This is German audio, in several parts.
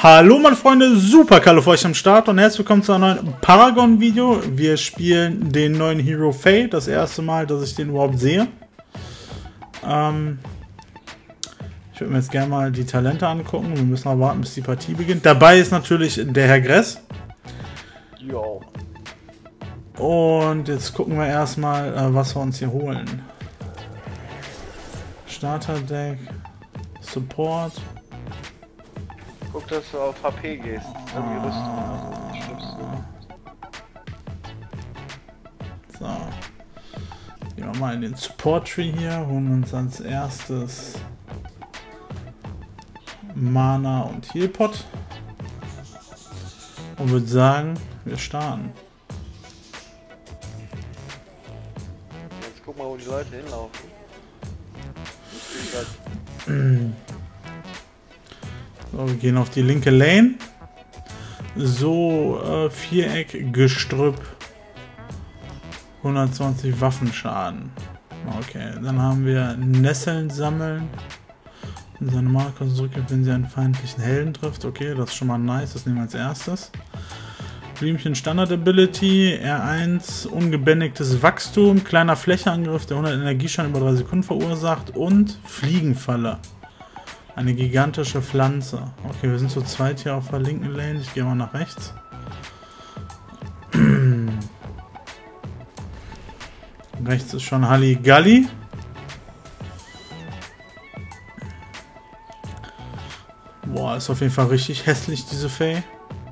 Hallo meine Freunde, super Kalle für euch am Start und herzlich willkommen zu einem neuen Paragon-Video. Wir spielen den neuen Hero Faye, das erste Mal, dass ich den überhaupt sehe. Ich würde mir jetzt gerne mal die Talente angucken. Wir müssen aber warten, bis die Partie beginnt. Dabei ist natürlich der Herr Gress. Jo. Und jetzt gucken wir erstmal, was wir uns hier holen. Starter-Deck, Support. Guck, dass du auf HP gehst. Dann die Rüstung. So. Gehen wir mal in den Support-Tree hier. Holen uns als erstes Mana und Healpot. Und würde sagen, wir starten. Jetzt guck mal, wo die Leute hinlaufen. So, wir gehen auf die linke Lane. So, Viereck, Gestrüpp. 120 Waffenschaden. Okay, dann haben wir Nesseln sammeln. Seine Marke zurückgibt, wenn sie einen feindlichen Helden trifft. Okay, das ist schon mal nice, das nehmen wir als erstes. Blümchen Standard Ability, R1, ungebändigtes Wachstum, kleiner Flächeangriff, der 100 Energieschaden über 3 Sekunden verursacht und Fliegenfalle. Eine gigantische Pflanze. Okay, wir sind zu zweit hier auf der linken Lane. Ich gehe mal nach rechts. Rechts ist schon Halligalli. Boah, ist auf jeden Fall richtig hässlich, diese Faye.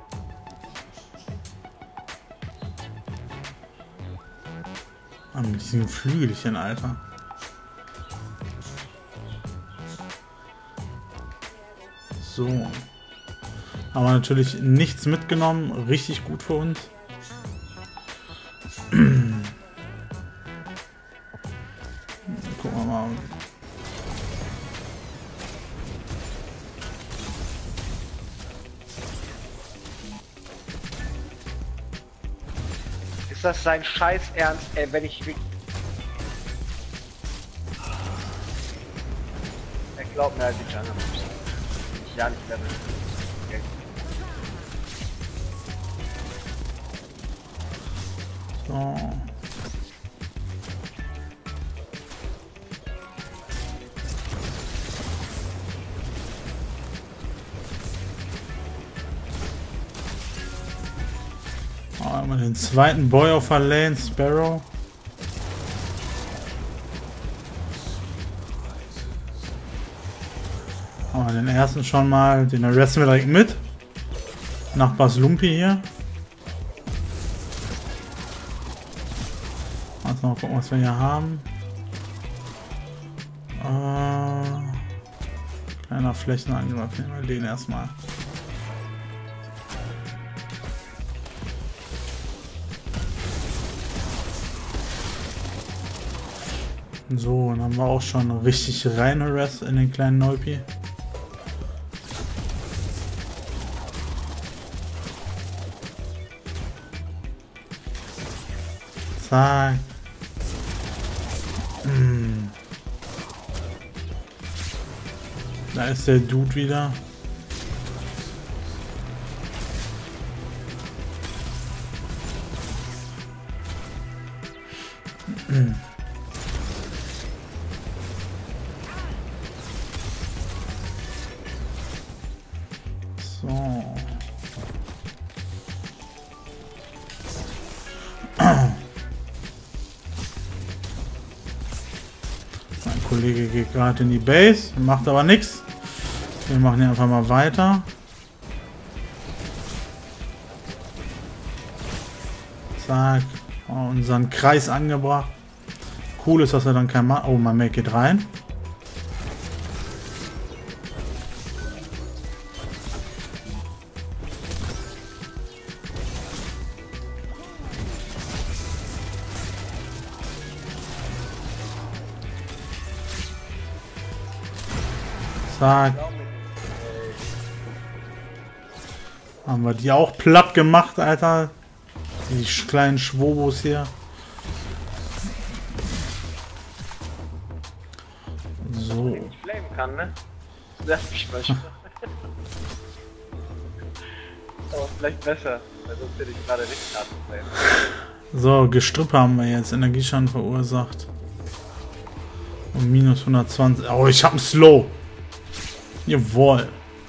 Ah, mit diesen Flügelchen, Alter. So. Haben wir natürlich nichts mitgenommen. Richtig gut für uns. Gucken wir mal. Ist das sein Scheiß Ernst, ey, wenn ich... Er glaubt mir halt die Jungle. Ich ja nicht leveln. Okay. So. Einmal den zweiten Boy auf der Lane, Sparrow. Aber den ersten schon mal, den arresten wir direkt mit. Nachbars Lumpi hier. Also mal gucken, was wir hier haben. Kleiner Flächenangriff, nehmen wir den erstmal. So, dann haben wir auch schon richtig rein harassed in den kleinen Neupi. Zack. Da ist der Dude wieder. So. Mein Kollege geht gerade in die Base, macht aber nichts. Wir machen hier einfach mal weiter. Zack. Unseren Kreis angebracht. Cool ist, dass er dann kein Mann. Oh, mein Mate geht rein. Zack. Haben wir die auch platt gemacht, Alter. Die kleinen Schwobos hier. So. Flamen kann, ne? Lass mich mal. Aber vielleicht besser, weil sonst hätte ich gerade richtig hart gesehen. So, Gestrüppe haben wir jetzt. Energieschaden verursacht. Und minus 120. Oh, ich hab einen Slow. Jawohl.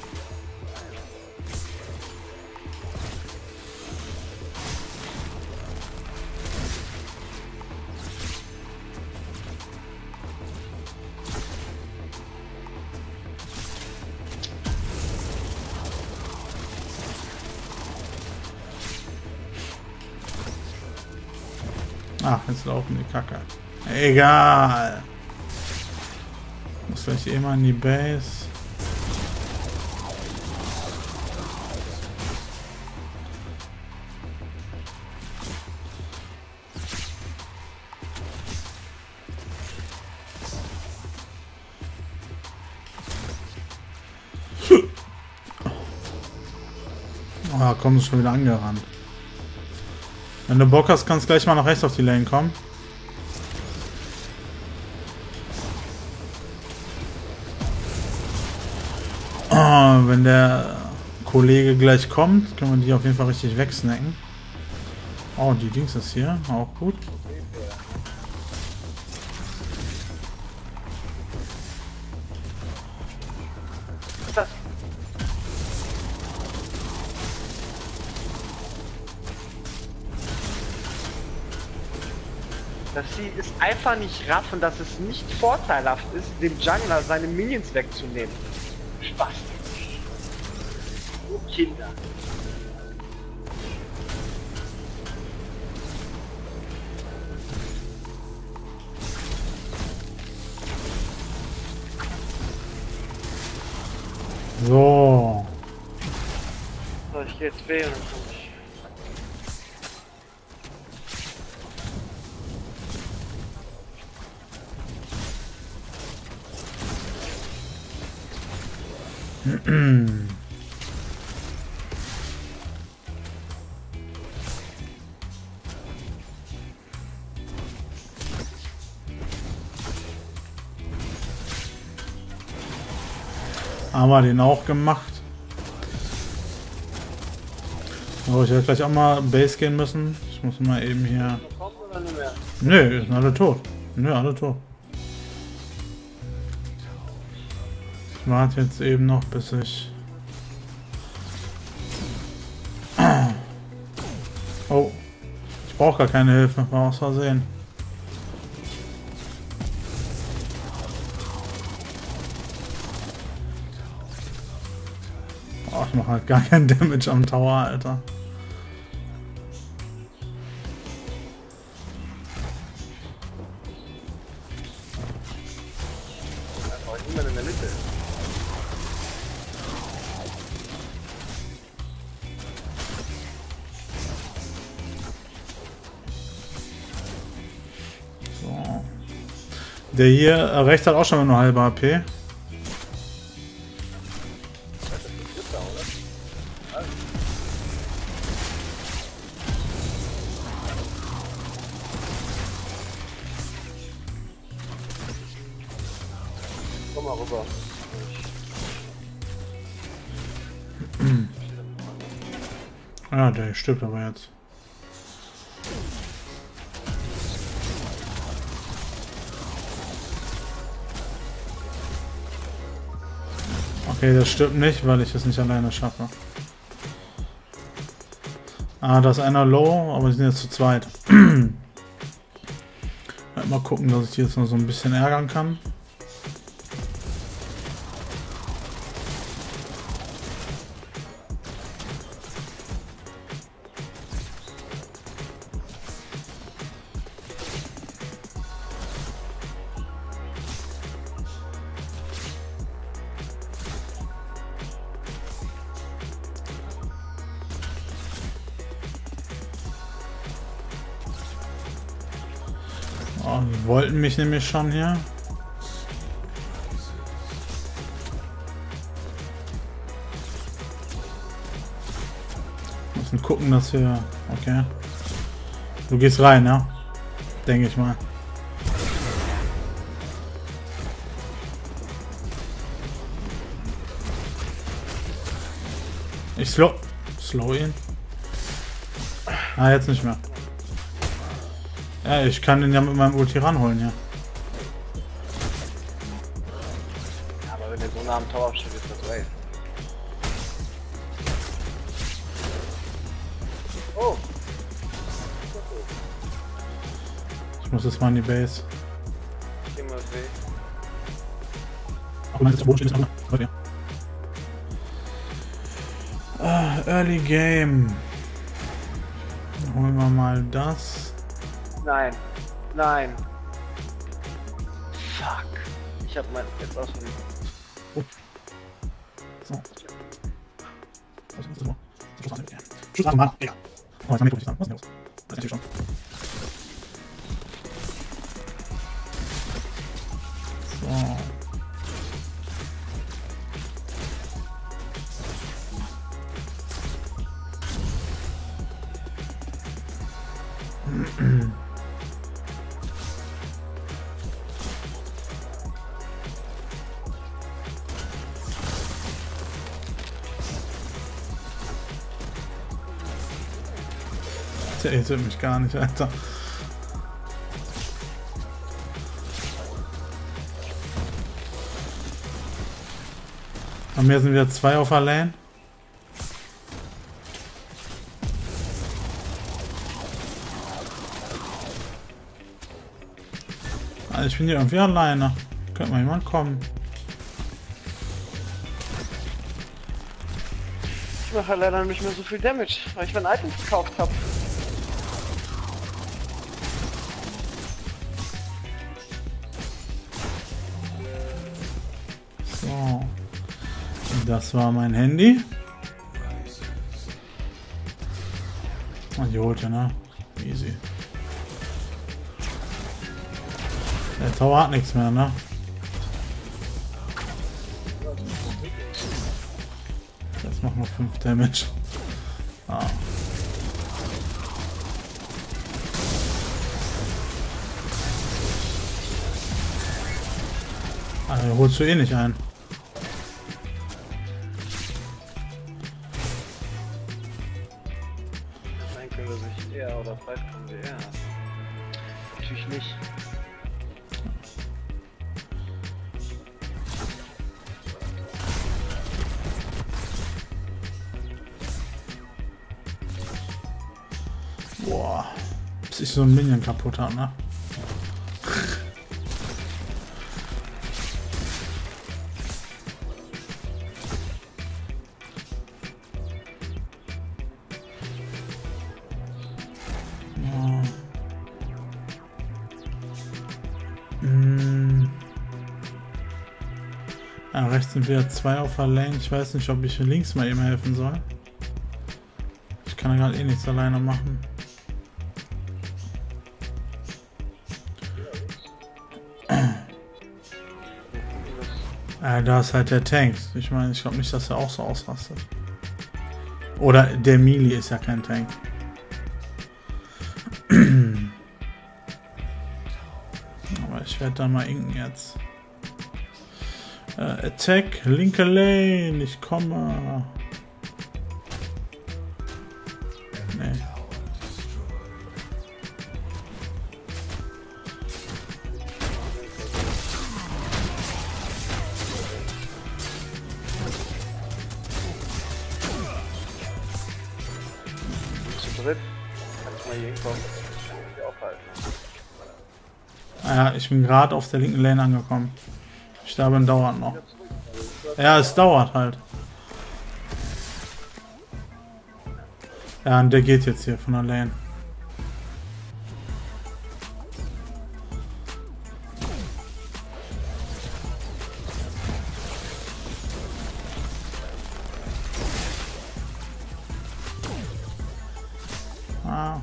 Ach, jetzt laufen die Kacke. Egal. Muss gleich eh mal in die Base. Oh, kommen sie schon wieder angerannt. Wenn du Bock hast, kannst du gleich mal nach rechts auf die Lane kommen. Oh, wenn der Kollege gleich kommt, können wir die auf jeden Fall richtig wegsnacken. Oh, die Dings ist hier, auch gut. Dass sie es einfach nicht raffen, dass es nicht vorteilhaft ist, dem Jungler seine Minions wegzunehmen. Spaß. Oh, Kinder. So. So, ich geh jetzt wählen. Haben wir den auch gemacht. So, ich werde gleich auch mal Base gehen müssen. Ich muss mal eben hier... Nö, sind alle tot. Nö, alle tot. Ich warte jetzt eben noch, bis ich... Oh. Ich brauche gar keine Hilfe, war aus Versehen. Oh, ich mache halt gar keinen Damage am Tower, Alter. Da ist niemand in der Mitte. So. Der hier rechts hat auch schon nur halbe HP. Komm mal rüber. Ja, der stirbt aber jetzt. Okay, das stirbt nicht, weil ich es nicht alleine schaffe. Ah, da ist einer low, aber die sind jetzt zu zweit. Mal gucken, dass ich die jetzt noch so ein bisschen ärgern kann. Oh, die wollten mich nämlich schon hier. Müssen gucken, dass wir... Okay. Du gehst rein, ja? Denke ich mal. Slow ihn. Ah, jetzt nicht mehr. Ja, ich kann den ja mit meinem Ulti ranholen hier. Ja, aber wenn der so nah am Tower steht, ist das way. Oh! Ich muss jetzt mal in die Base. Geh mal weh. Ach, meinst du, der Boden steht jetzt noch? Early Game. Dann holen wir mal das. Nein. Nein. Fuck. Ich hab mein jetzt aus dem... Oh. So. Schuss an, Mann. Egal. Oh, jetzt haben wir nicht dran. Was ist denn los? Das ist natürlich schon. So. Der irritiert mich gar nicht, Alter. Bei mir sind wieder 2 auf der Lane. Also ich bin hier irgendwie alleine. Könnte mal jemand kommen. Ich mache leider nicht mehr so viel Damage, weil ich mein Item gekauft habe. So. Das war mein Handy. Und die holt ja, ne? Easy. Der Tower hat nichts mehr, ne? Das macht noch 5 Damage. Ah. Also holst du eh nicht ein. Nein, können wir sich eher oder vielleicht können wir eher. Natürlich nicht. Boah. Bis ich so ein Minion kaputt habe, ne? Ja, rechts sind wieder 2 auf der Lane. Ich weiß nicht, ob ich links mal eben helfen soll. Ich kann ja gerade eh nichts alleine machen. Da ist halt der Tank. Ich meine, ich glaube nicht, dass er auch so ausrastet. Oder der Melee ist ja kein Tank. Aber ich werde da mal inken jetzt. Attack, linke Lane, ich komme. Nee. Zu dritt. Kannst du mal hier hinkommen? Kann ich die aufhalten. Ja, ich bin gerade auf der linken Lane angekommen. Ich sterbe dauernd noch. Ja, es dauert halt. Ja, und der geht jetzt hier von der Lane. Ah.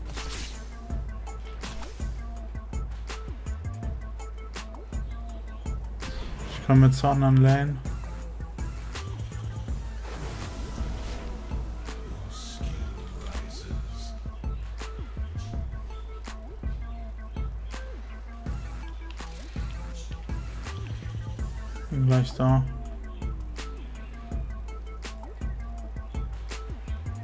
Ich komme jetzt zur anderen Lane. Bin gleich da.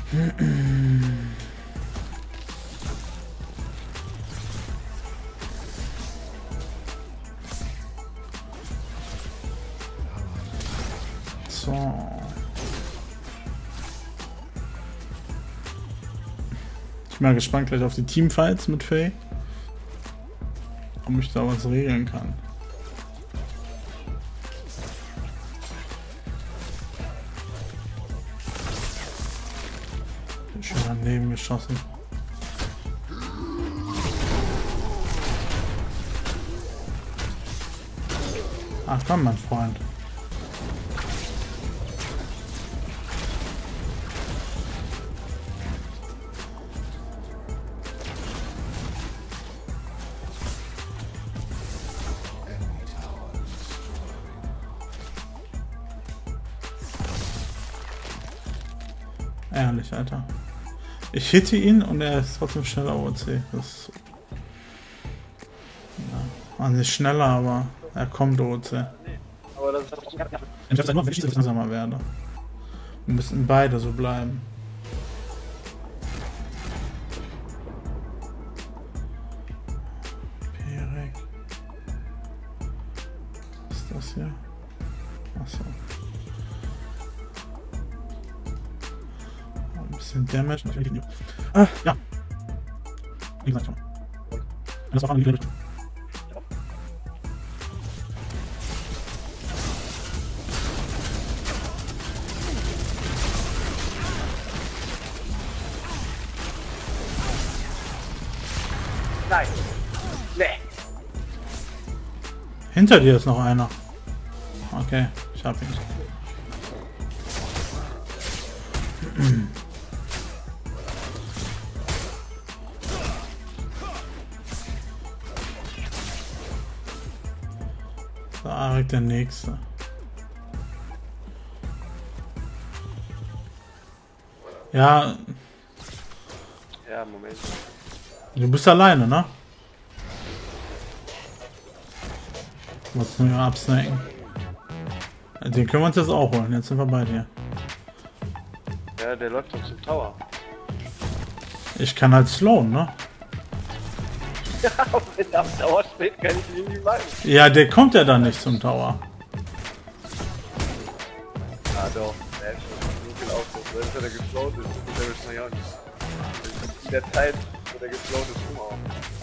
So. Ich bin mal gespannt gleich auf die Teamfights mit Faye. Ob ich da was regeln kann. Schön daneben geschossen. Ach komm, mein Freund. Ehrlich, Alter. Ich hitte ihn und er ist trotzdem schneller OC. Das ja, also nicht schneller, aber er kommt OC. Aber das ist Ich nur, wenn ich langsamer werde. Wir müssen beide so bleiben. Perek. Was ist das hier? Achso. Ein bisschen Damage. Ah, ja. Wie gesagt, schon mal. Das war auch eine Richtung. Nein. Nee. Hinter dir ist noch einer. Okay, ich hab ihn. Da direkt der nächste. Ja, Ja, Moment. du bist alleine, ne? Du musst nur absnacken. Den können wir uns jetzt auch holen. Jetzt sind wir bei dir. Ja, der läuft doch zum Tower. Ich kann halt slowen, ne? Ja, wenn der am Tower steht, kann ich ihn nicht machen. Ja, der kommt ja dann nicht zum Tower. Ah doch, der ist schon so viel Aufruf. Wenn er gefloat ist, ist der ist noch ja nicht. In der Zeit, wo der gefloat ist, auch.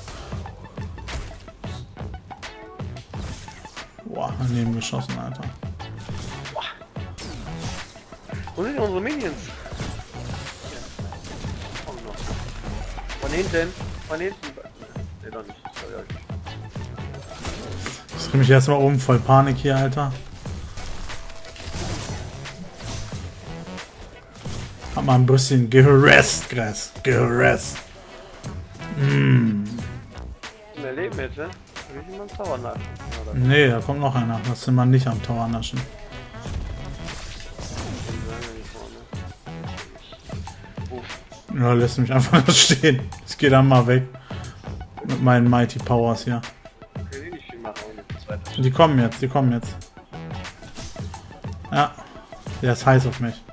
Boah, daneben geschossen, Alter. Wo sind unsere Minions? Komm noch. Von hinten. Von hinten. Ne, doch nicht. Das soll ja nicht. Ich drehe mich erstmal um, voll Panik hier, Alter. Hab mal ein bisschen geharassed, Gras. Geharassed. Mehr Leben jetzt, ne? Will ich immer am Tower naschen? Oder? Nee, da kommt noch einer. Das sind wir nicht am Tower naschen. Ja, lässt mich einfach stehen. Ich gehe dann mal weg. Mit meinen Mighty Powers hier. Okay, nicht viel machen, zweiter Die kommen jetzt, die kommen jetzt. Ja. Der ist heiß auf mich.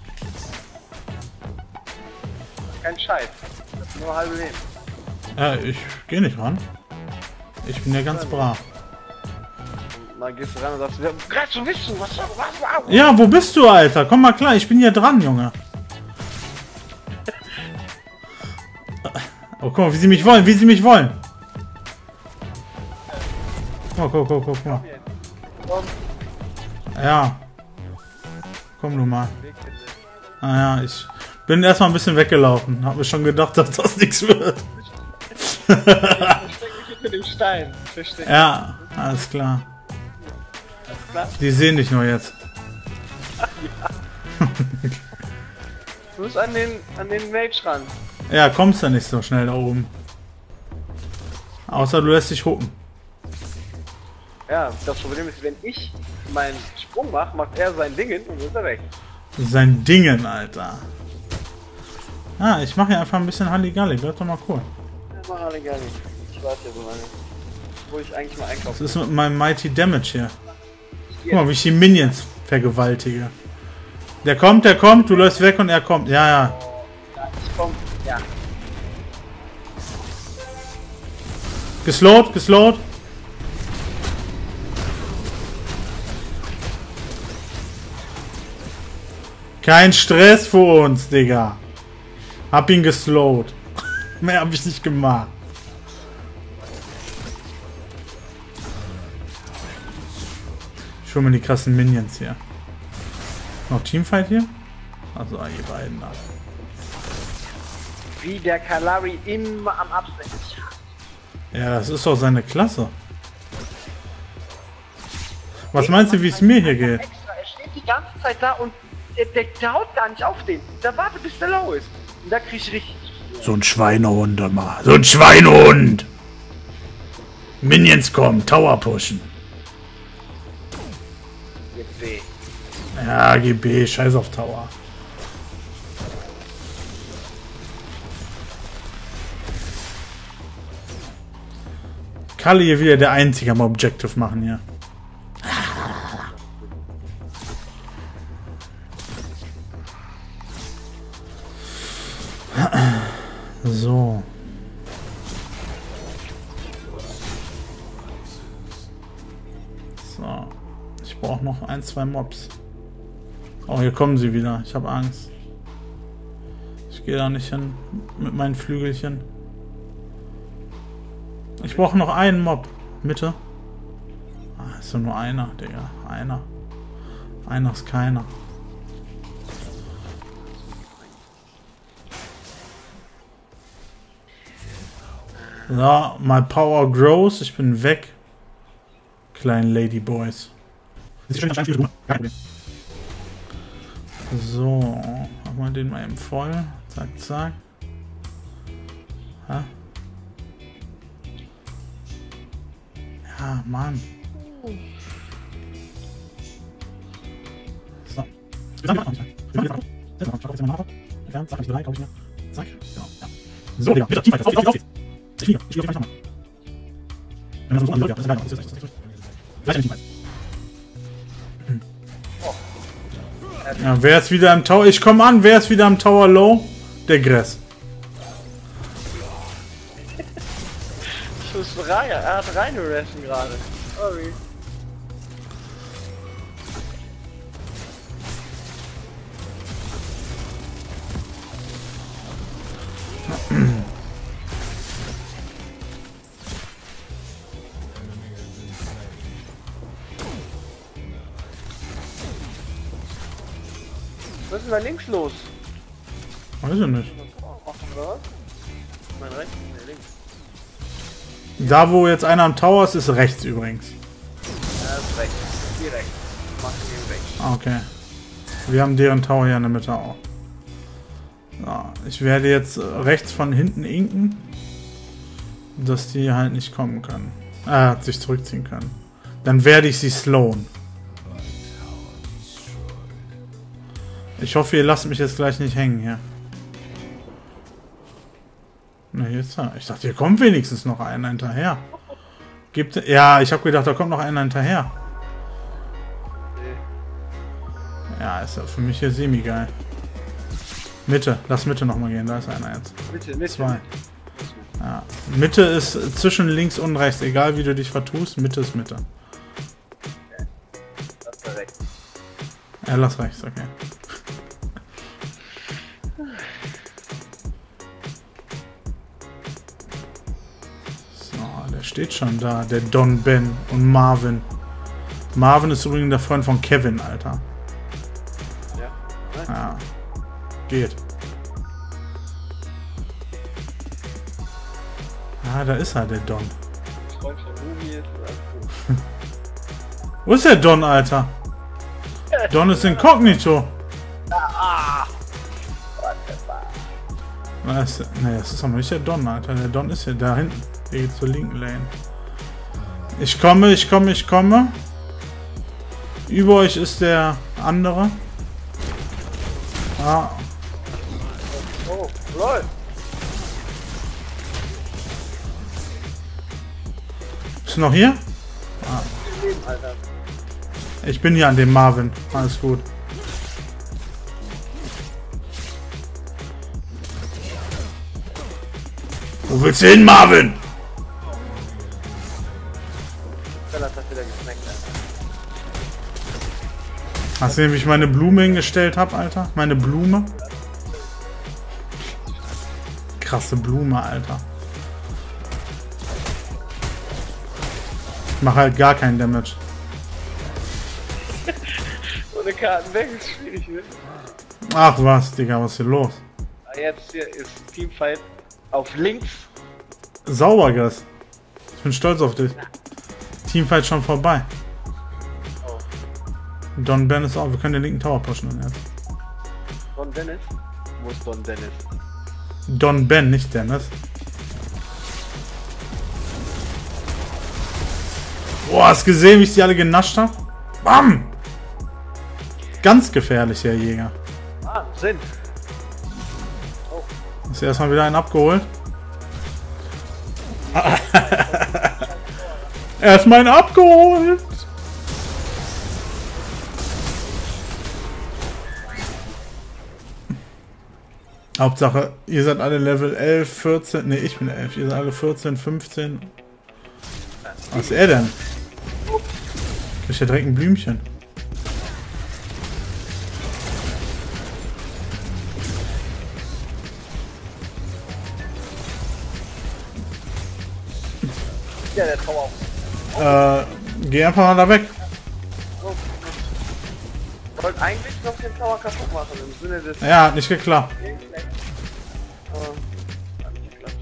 Kein Scheiß. Das ist nur halbe Leben. Ja, ich gehe nicht ran. Ich bin ja ganz brav. Und dann gehst du ran und sagst, wir haben gerade zu wissen, was. Ja, wo bist du, Alter? Komm mal klar, ich bin hier dran, Junge. Oh, guck mal, wie sie mich wollen, wie sie mich wollen. Guck mal. Komm, Ja. Komm du mal. Ah ja, ich bin erstmal ein bisschen weggelaufen. Hab mir schon gedacht, dass das nichts wird. ich versteck mich hinter dem Stein. Versteck. Ja, alles klar. Alles klar? Die sehen dich nur jetzt. Du musst an den Mage ran. Ja, kommst du nicht so schnell da oben. Außer du lässt dich hucken. Ja, das Problem ist, wenn ich meinen Sprung mache, macht er sein Dingen und dann ist er weg. Sein Dingen, Alter. Ah, ich mache hier einfach ein bisschen Halligalli. Bleib doch mal cool. Ja, mach alle gerne. Ich warte ja so lange. Wo ich eigentlich mal Was einkaufen. ist mit meinem Mighty Damage hier? Guck mal, wie ich die Minions vergewaltige. Der kommt, du läufst weg und er kommt. Ja, ja. Ja. Geslowt, geslowt. Kein Stress für uns, Digga. Hab ihn geslowt. Mehr hab ich nicht gemacht. Ich hol mir die krassen Minions hier. Noch Teamfight hier? Also ihr beiden da. Wie der Kalari immer am Absenken. Ja, das ist doch seine Klasse. Was meinst du, wie es mir hier geht? Extra. Er steht die ganze Zeit da und der haut gar nicht auf den. Der wartet, bis der low ist. Und da krieg ich richtig... So ein Schweinehund immer. So ein Schweinehund! Minions kommen, Tower pushen. GB. Ja, GB, scheiß auf Tower. Kalle hier wieder der Einzige am Objective machen hier. So. So. Ich brauche noch 1, 2 Mobs. Oh, hier kommen sie wieder. Ich habe Angst. Ich gehe da nicht hin mit meinen Flügelchen. Ich brauche noch einen Mob. Mitte. Ah, ist doch nur einer, Digga. Einer. Einer ist keiner. So, my power grows. Ich bin weg. Kleinen Ladyboys. So, machen wir den mal eben voll. Zack, zack. Ha? Ja, Mann. So. Zack. So, Digga, bitte, Teamfight, auf geht's. Ich fliege auf die nochmal. Wenn man so anläuft, das ist geil. Gleich Teamfight. Ja, wer ist wieder am Tower? Ich komme an, wer ist wieder am Tower Low? Der Gress. Ich muss rein, er hat reingeressen gerade. Sorry. Was ist denn da links los? Weiß ich nicht. Mein rechts, mein links. Da wo jetzt einer am Tower ist, ist rechts übrigens. Ja, ist rechts. Direkt. Mach ihn weg. Okay. Wir haben deren Tower hier in der Mitte auch. So, ich werde jetzt rechts von hinten inken, dass die halt nicht kommen können. Sich zurückziehen können. Dann werde ich sie slowen. Ich hoffe, ihr lasst mich jetzt gleich nicht hängen hier. Na, hier ist er. Ich dachte, hier kommt wenigstens noch einer hinterher. Ja, ich habe gedacht, da kommt noch einer hinterher. Ja, ist ja für mich hier semi-geil. Mitte, lass Mitte nochmal gehen, da ist einer jetzt. Mitte. 2. Ja. Mitte ist zwischen links und rechts, egal wie du dich vertust, Mitte ist Mitte. Okay. Lass rechts. Ja, lass rechts, okay. So, der steht schon da, der Don Ben und Marvin. Marvin ist übrigens der Freund von Kevin, Alter. Ja. Ja. Geht. Ah, da ist er, der Don. Freund von Ruby ist Wo ist der Don, Alter? Don ist inkognito. Ne, das ist aber nicht der Don, Alter. Der Don ist ja da hinten. Der geht zur linken Lane. Ich komme. Über euch ist der andere. Ah. Oh, lol. Bist du noch hier? Ah. Alter. Ich bin hier an dem Marvin. Alles gut. Wo willst du hin, Marvin? Dann hat das wieder geschmeckt, Alter. Hast du gesehen, wie ich meine Blume hingestellt habe, Alter? Meine Blume? Krasse Blume, Alter. Ich mache halt gar keinen Damage. Ohne Karten weg ist schwierig, ne? Ach was, Digga, was ist hier los? Jetzt hier ist Teamfight auf links. Sauber, Gas. Ich bin stolz auf dich. Teamfight schon vorbei. Oh. Don Ben ist auch. Wir können den linken Tower pushen jetzt. Don Dennis? Wo ist Don Dennis? Don Ben, nicht Dennis. Boah, hast gesehen, wie ich die alle genascht habe? Bam! Ganz gefährlich, Herr Jäger. Ah, Sinn. Oh. Hast du erstmal wieder einen abgeholt? Erstmal einen abgeholt! Hauptsache, ihr seid alle Level 11, 14. Ne, ich bin 11. Ihr seid alle 14, 15. Was ist er denn? Ist ja direkt ein Blümchen. Ja, der Tower. Geh einfach mal da weg. Ich wollte eigentlich noch den Tower kaputt machen, im Sinne des... Ja, hat nicht geklappt. Aber hat nicht geklappt.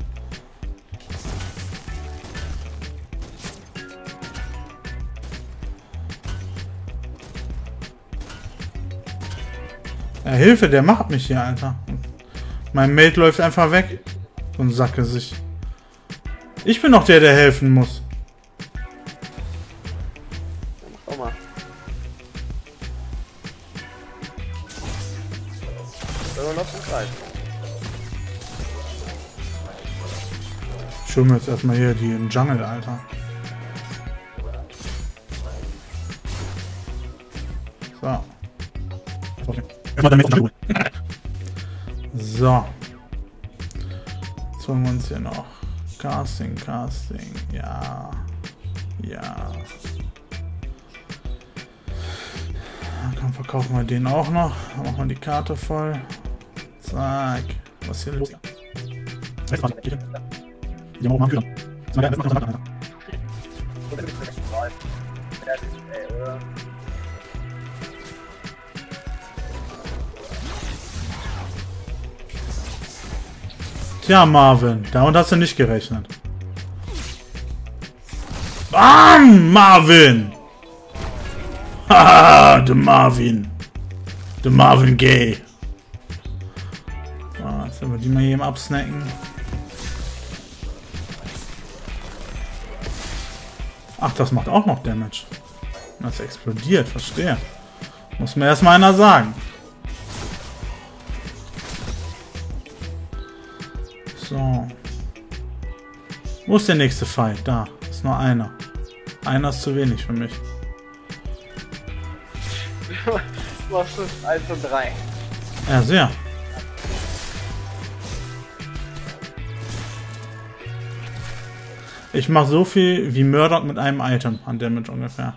Ja, Hilfe, der macht mich hier, Alter. Mein Mate läuft einfach weg. So ein Sackgesicht. Ich bin doch der, der helfen muss. Mach doch mal. Wenn wir noch zum Kreis. Ich hol mir jetzt erstmal hier die im Jungle, Alter. So. So. Jetzt holen wir uns hier noch. Casting. Ja. Ja. Dann verkaufen wir den auch noch. Dann machen wir die Karte voll. Zack. Was ist hier los? Tja, Marvin, damit hast du nicht gerechnet. Bam, Marvin! Haha, der Marvin. Der Marvin Gaye. So, jetzt werden wir die mal eben absnacken. Ach, das macht auch noch Damage. Das explodiert, verstehe. Muss mir erstmal einer sagen. So. Wo ist der nächste Fight? Da. Ist nur einer. Einer ist zu wenig für mich. Du machst es 1 und 3. Ja, sehr. Ich mache so viel wie Murdoch mit einem Item an Damage ungefähr.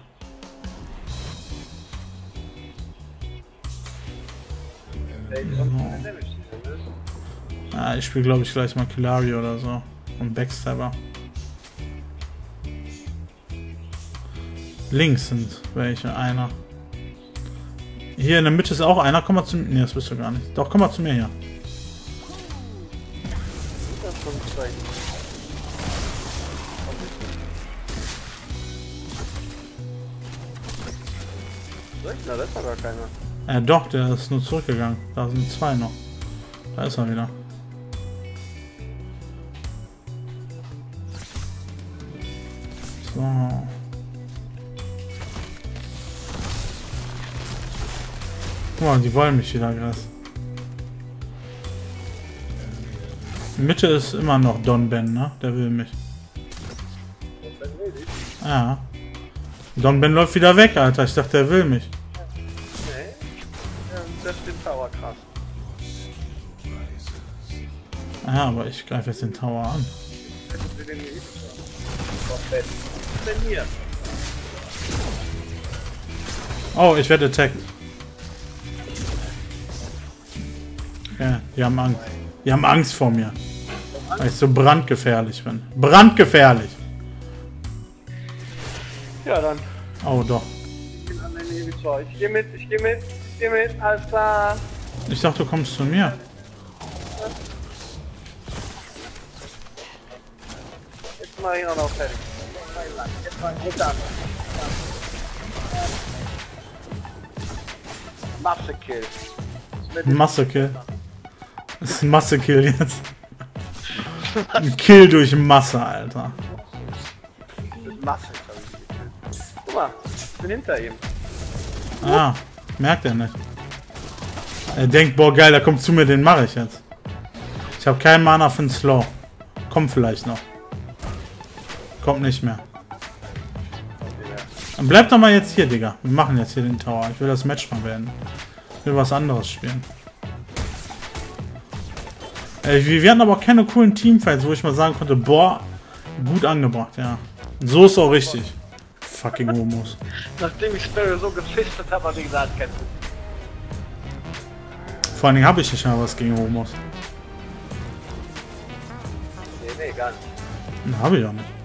Ja, ich spiele glaube ich gleich mal Killari oder so. Und Backstabber. Links sind welche, einer. Hier in der Mitte ist auch einer. Komm mal zu mir. Ne, das bist du gar nicht. Doch, komm mal zu mir hier. Na, das war gar keiner. Ja doch, der ist nur zurückgegangen. Da sind zwei noch. Da ist er wieder. So. Guck mal, die wollen mich wieder, Gras. Mitte ist immer noch Don Ben, ne? Der will mich. Ja. Don Ben läuft wieder weg, Alter. Ich dachte, der will mich. Nee. Ja, das ist den Tower krass. Ja, aber ich greife jetzt den Tower an. hätten sie den nicht. Trainieren. Oh, ich werde attacked. Ja, die haben Angst. Die haben Angst vor mir. Weil ich so brandgefährlich bin. Brandgefährlich! Ja, dann. Oh, doch. Ich bin an deine Ibiza. Ich geh mit, alles klar. Ich dachte, du kommst zu mir. Jetzt mach ich auch noch fertig. Jetzt mal gut an. Massekill. Massekill. Das ist ein Massekill jetzt. Ein Kill durch Masse, Alter. Mit Masse. Guck mal, ich bin hinter ihm. Ah, merkt er nicht. Er denkt, boah geil, der kommt zu mir, den mache ich jetzt. Ich habe keinen Mana für den Slow. Kommt vielleicht noch. Kommt nicht mehr. Dann bleib doch mal jetzt hier, Digga. Wir machen jetzt hier den Tower. Ich will das Match mal beenden. Ich will was anderes spielen. Wir hatten aber auch keine coolen Teamfights, wo ich mal sagen konnte, boah, gut angebracht, ja. So ist auch richtig. Fucking Homos. Nachdem ich Sparrow so gefistet habe, habe ich gesagt, kennst du. Vor allen Dingen habe ich nicht mal was gegen Homos. Nee, gar nicht. Habe ich auch nicht.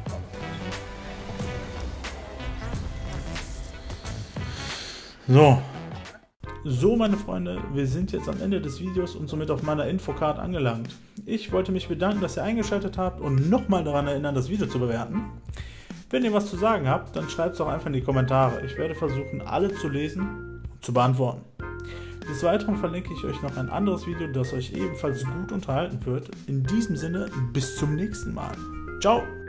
So, meine Freunde, wir sind jetzt am Ende des Videos und somit auf meiner Infocard angelangt. Ich wollte mich bedanken, dass ihr eingeschaltet habt und nochmal daran erinnern, das Video zu bewerten. Wenn ihr was zu sagen habt, dann schreibt es doch einfach in die Kommentare. Ich werde versuchen, alle zu lesen und zu beantworten. Des Weiteren verlinke ich euch noch ein anderes Video, das euch ebenfalls gut unterhalten wird. In diesem Sinne, bis zum nächsten Mal. Ciao!